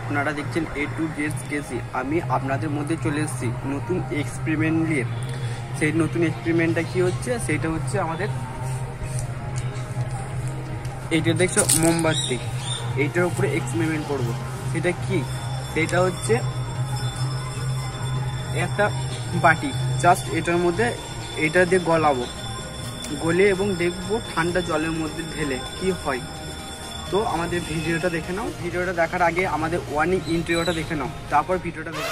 আপনারা দেখছেন এ to Z কেসি। আমি আপনাদের মধ্যে চলে এসেছি নতুন এক্সপেরিমেন্ট নিয়ে। সেই নতুন এক্সপেরিমেন্টটা কি হচ্ছে, সেইটা হচ্ছে আমাদের এইটা দেখছো মোমবাতি, এইটার উপরে এক্সপেরিমেন্ট করব। সেটা কি, সেটা হচ্ছে একটা বাটি, জাস্ট এটার মধ্যে এটা দিয়ে গলাবো, গলে এবং দেখবো ঠান্ডা জলের মধ্যে ঢেলে কি হয়। তো আমাদের ভিডিওটা দেখে নাও। ভিডিওটা দেখার আগে আমাদের ওয়ার্নিং ইন্ট্রোটা দেখে নাও, তারপর ভিডিওটা দেখে।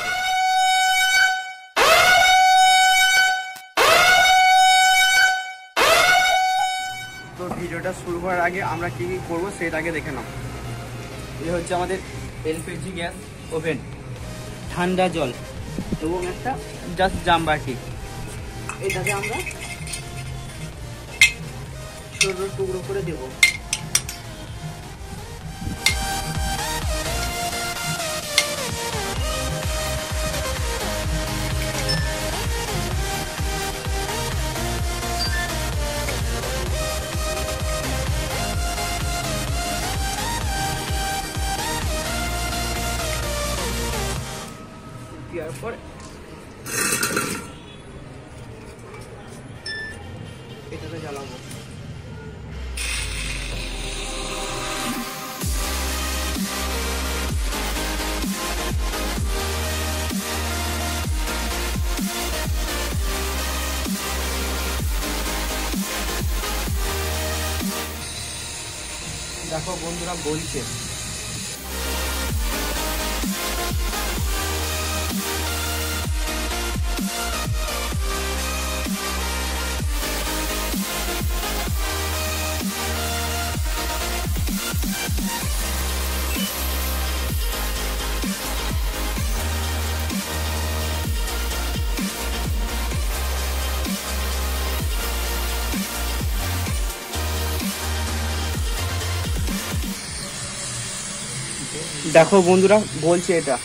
তো ভিডিওটা শুরু করার আগে আমরা কি কি করবো সেটা আগে দেখে নাও। এই হচ্ছে আমাদের এলপিজি গ্যাস ওভেন, ঠান্ডা জল এবং একটা জাস্ট জামবাটি। এটাকে আমরা ছোট টুকরো করে দেবো। দেওয়ার পর এটাকে জ্বালাবো। দেখো বন্ধুরা বলছে দেখো বন্ধুরা বলছে এটা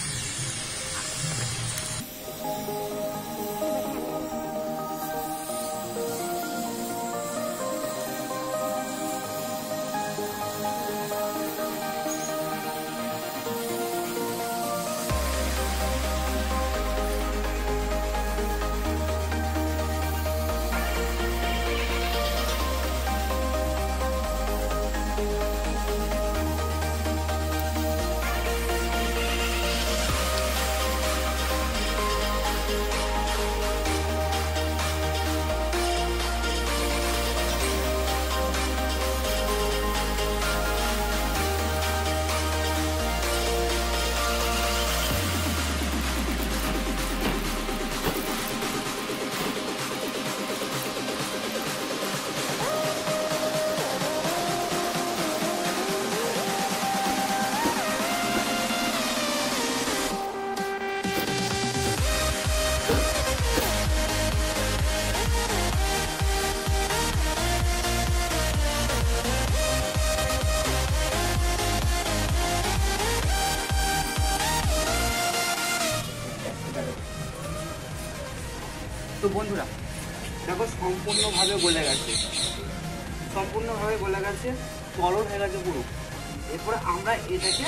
তো বন্ধুরা দেখো সম্পূর্ণভাবে গলে গেছে, সম্পূর্ণভাবে গলে গেছে, তরল হয়ে গেছে পুরো। এরপরে আমরা এটাকে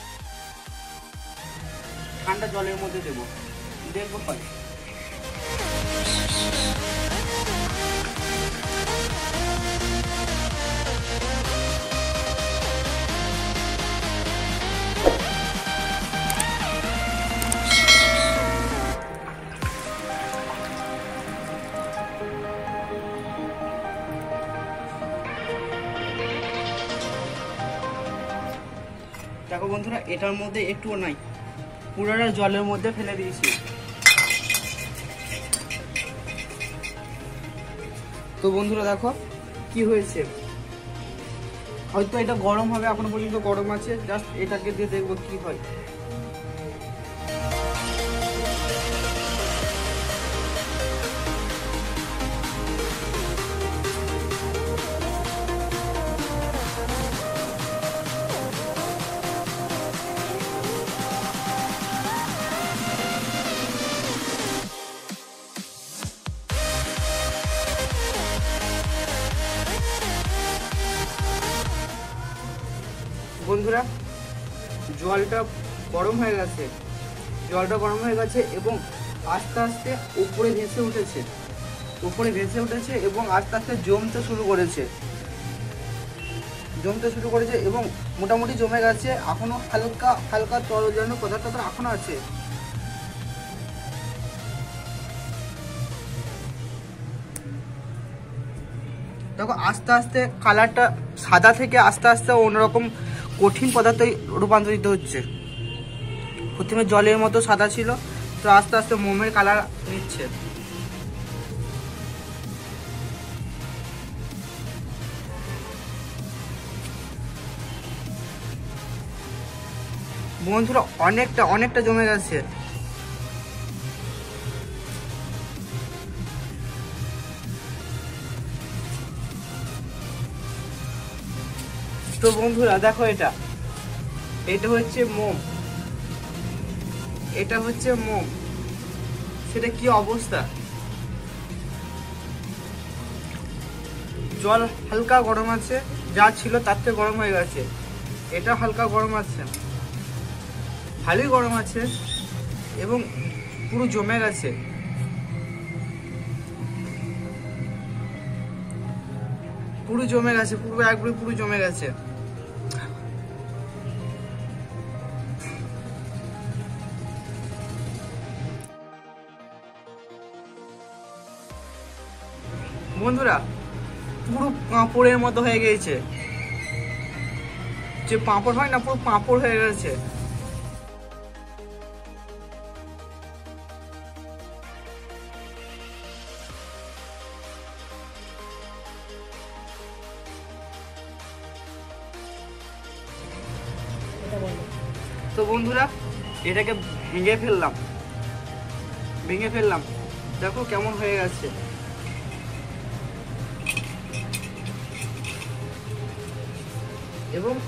ঠান্ডা জলের মধ্যে দেবো, দেখবো পাই। দেখো বন্ধুরা এটার মধ্যে একটুও নাই, পুরোটা জলের মধ্যে ফেলে দিয়েছি। তো বন্ধুরা দেখো কি হয়েছে, হয়তো এটা গরম হবে, এখনো পর্যন্ত গরম আছে, জাস্ট এটাকে দিয়ে দেখবো কি হয়। বন্ধুরা জলটা গরম হয়ে গেছে, জলটা গরম হয়ে গেছে এবং আস্তে আস্তে উপরে ভেসে উঠেছে এবং আস্তে আস্তে জমতে শুরু করেছে এবং মোটামুটি জমে গেছে। এখনো হালকা হালকা তরল যেন পদার্থটা এখনো আছে। দেখো আস্তে আস্তে কালারটা সাদা থেকে আস্তে আস্তে অন্যরকম কঠিন পদার্থে রূপান্তরিত হচ্ছে। প্রথমে জলের মতো সাদা ছিল, তো আস্তে আস্তে মোমের কালার নিচ্ছে। বন্ধুরা অনেকটা জমে গেছে। তো বন্ধুরা দেখো এটা হচ্ছে মোম, সেটা কি অবস্থা। জল হালকা গরম আছে, যা ছিল তার থেকে গরম হয়ে গেছে। এটা হালকা গরম আছে, ভালোই গরম আছে এবং পুরো জমে গেছে। পুরো একবারে পুরো জমে গেছে। বন্ধুরা পুরো পাঁপড়ের মতো হয়ে গেছে, যে পাঁপড় হয় না, পুরো পাঁপড় হয়ে গেছে। তো বন্ধুরা এটাকে ভেঙে ফেললাম, দেখো কেমন হয়ে গেছে। এবং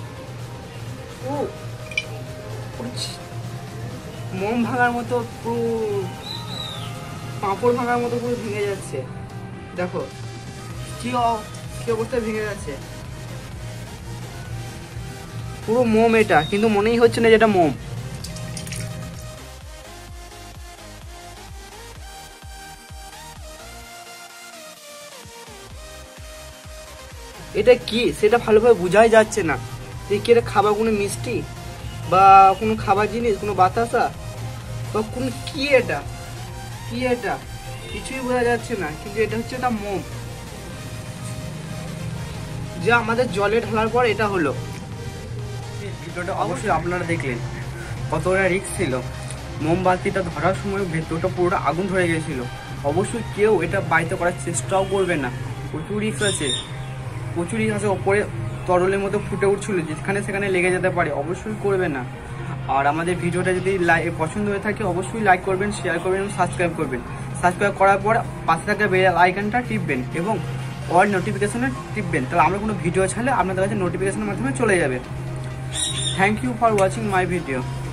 মোম ভাঙার মতো, পুরো পাঁপড় ভাঙার মতো পুরো ভেঙে যাচ্ছে। দেখো কি অবস্থায় ভেঙে যাচ্ছে। পুরো মোম এটা, কিন্তু মনেই হচ্ছে না যেটা মোম। এটা কি সেটা ভালোভাবে বোঝাই যাচ্ছে না যে কি এটা খাবার, কোনো মিষ্টি বা কোনো খাবার জিনিস, কোনো বাতাসা বা কোনো কি এটা কিছুই বোঝা যাচ্ছে না। কিন্তু এটা হচ্ছে একটা মোম, যা আমাদের জলে ঢালার পর এটা হলো। ভিডিওটা অবশ্যই আপনারা দেখলেন কতটা রিস্ক ছিল। মোমবাতিটা ধরার সময় ভেতরটা পুরোটা আগুন ধরে গেছিল। অবশ্যই কেউ এটা বাড়িতে করার চেষ্টাও করবে না, প্রচুর রিস্ক আছে। ওপরে তরলের মতো ফুটে উঠছিল, যেখানে সেখানে লেগে যেতে পারে, অবশ্যই করবে না। আর আমাদের ভিডিওটা যদি পছন্দ হয়ে থাকে অবশ্যই লাইক করবেন, শেয়ার করবেন এবং সাবস্ক্রাইব করবেন। সাবস্ক্রাইব করার পর পাশে থাকা বেল আইকনটা টিপবেন এবং অল নোটিফিকেশনে টিপবেন, তাহলে আমরা কোনো ভিডিও ছাড়লে আপনাদের কাছে নোটিফিকেশনের মাধ্যমে চলে যাবে। Thank you for watching my video.